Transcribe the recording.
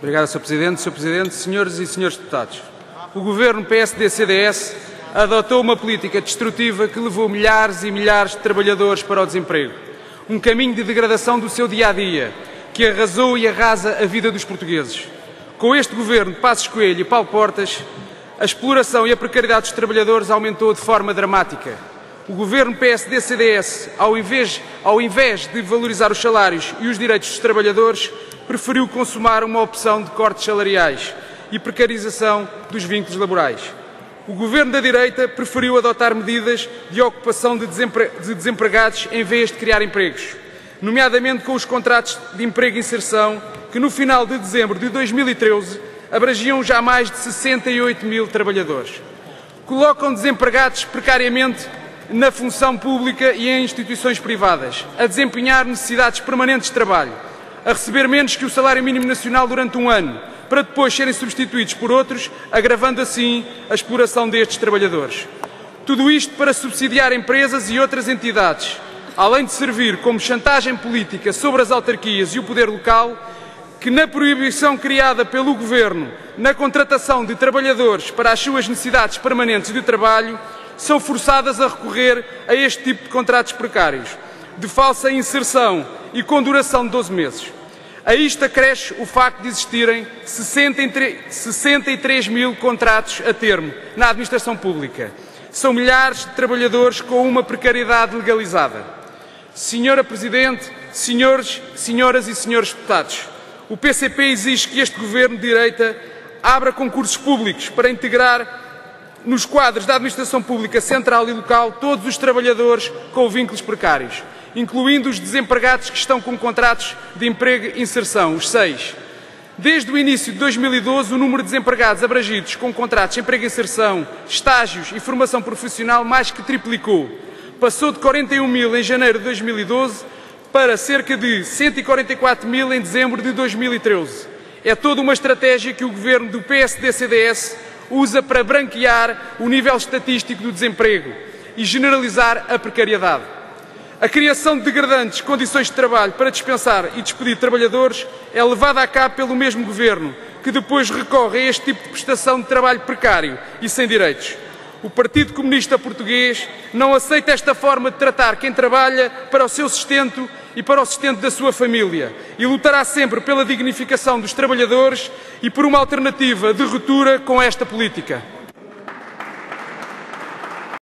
Obrigado, Sr. Presidente. Sr. Presidente, senhores e senhores deputados, o Governo PSD-CDS adotou uma política destrutiva que levou milhares e milhares de trabalhadores para o desemprego. Um caminho de degradação do seu dia-a-dia, que arrasou e arrasa a vida dos portugueses. Com este Governo de Passos Coelho e Paulo Portas, a exploração e a precariedade dos trabalhadores aumentou de forma dramática. O Governo PSD-CDS, ao invés de valorizar os salários e os direitos dos trabalhadores, preferiu consumar uma opção de cortes salariais e precarização dos vínculos laborais. O Governo da direita preferiu adotar medidas de ocupação de desempregados em vez de criar empregos, nomeadamente com os contratos de emprego e inserção, que no final de dezembro de 2013 abrangiam já mais de 68 mil trabalhadores. Colocam desempregados precariamente na função pública e em instituições privadas, a desempenhar necessidades permanentes de trabalho, a receber menos que o salário mínimo nacional durante um ano, para depois serem substituídos por outros, agravando assim a exploração destes trabalhadores. Tudo isto para subsidiar empresas e outras entidades, além de servir como chantagem política sobre as autarquias e o poder local, que na proibição criada pelo Governo na contratação de trabalhadores para as suas necessidades permanentes de trabalho, são forçadas a recorrer a este tipo de contratos precários, de falsa inserção e com duração de 12 meses. A isto acresce o facto de existirem 63 mil contratos a termo na administração pública. São milhares de trabalhadores com uma precariedade legalizada. Senhora Presidente, senhoras e senhores deputados, o PCP exige que este Governo de direita abra concursos públicos para integrar nos quadros da administração pública central e local todos os trabalhadores com vínculos precários, incluindo os desempregados que estão com contratos de emprego e inserção, os 6. Desde o início de 2012, o número de desempregados abrangidos com contratos de emprego e inserção, estágios e formação profissional mais que triplicou. Passou de 41 mil em janeiro de 2012 para cerca de 144 mil em dezembro de 2013. É toda uma estratégia que o Governo do PSD-CDS usa para branquear o nível estatístico do desemprego e generalizar a precariedade. A criação de degradantes condições de trabalho para dispensar e despedir trabalhadores é levada a cabo pelo mesmo Governo, que depois recorre a este tipo de prestação de trabalho precário e sem direitos. O Partido Comunista Português não aceita esta forma de tratar quem trabalha para o seu sustento e para o sustento da sua família e lutará sempre pela dignificação dos trabalhadores e por uma alternativa de ruptura com esta política.